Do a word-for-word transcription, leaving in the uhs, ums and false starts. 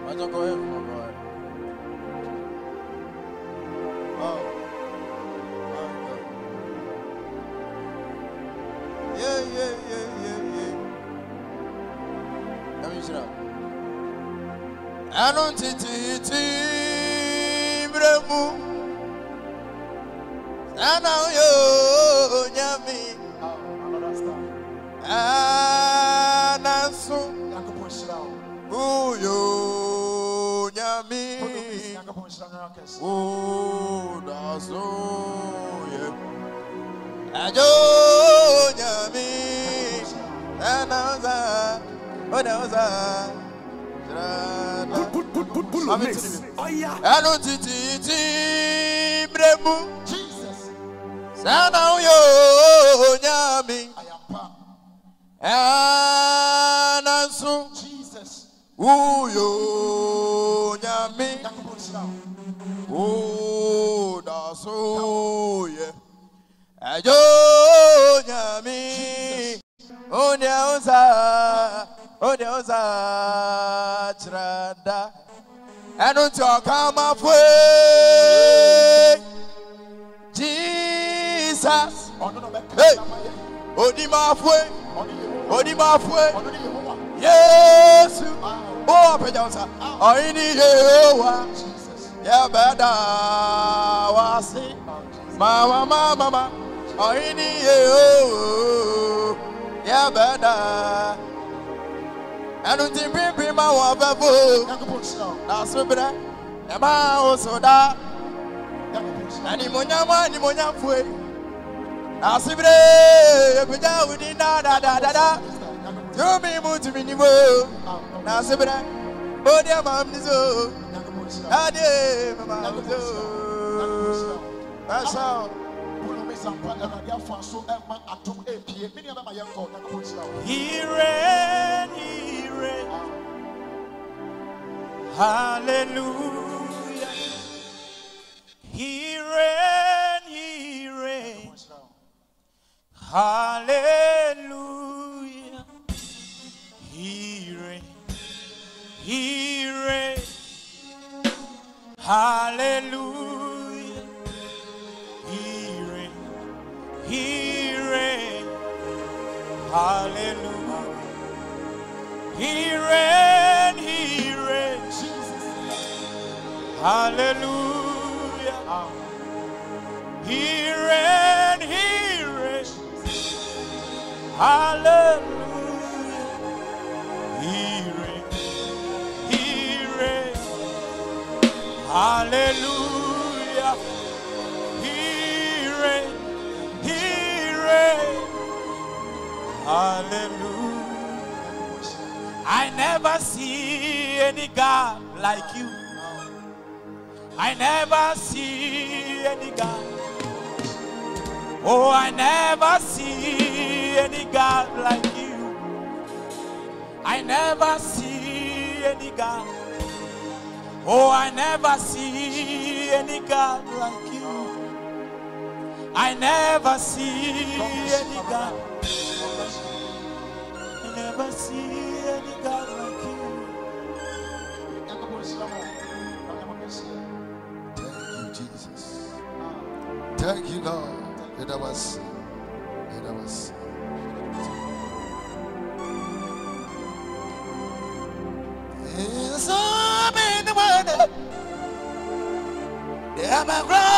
don't go ahead, my boy. Oh. My God. Yeah, yeah, yeah, yeah, yeah. Let me sit down. I don't think it's Ibrahim. I know you, Yami. Another star. Anasu. Yakupon Shroud. Oh, yo, Yami. Yakupon Shroud. Oh, that's oh, yeah. Ajo, Yami. Anaza. Oh, Naza. Put, put, put, put, mix. Oh, yeah. I don't think Ibrahim. Jesus. Sana yo Yami. I am Pam. Anasu. Jesus. Uyo Yami. Yakupon Shroud. Oh, that's oh, yeah. Ajo Yami. Oh, Nyauza. Oh, Nyauza. Tranda. I don't talk my way. Jesus. Hey. Odima fwe. Odima fwe. Yes. Oh, Pejansa. Oh, ini Yehowa. Ya bada wasi. Mama, mama, mama. Oh, ini Yehowa. Ya bada. I don't think people ma wa befo. That's so bad. Ema osoda. Ani monyama ani monyamfue. That's so bad. Ebeja udi na da da da da. You me mutu mi ni wo. That's so bad. Odi am ni so. Ade mama so. That's all. He reign, he reign. Hallelujah. He reign, he reign. Hallelujah. He reign, he reign. Hallelujah. He reign, he reign. Hallelujah. He reign, he reign. Hallelujah. He reign, he reign. Hallelujah. He reign, he reign. Hallelujah. He reign, he reign. Hallelujah. I never see any God like you. I never see any God. Oh, I never see any God like you. I never see any God. Oh, I never see any God like you. I never see any God. I never see any God like you. Thank you, Jesus. Thank you, Lord. That was, that was. It's all in the world. Yeah, my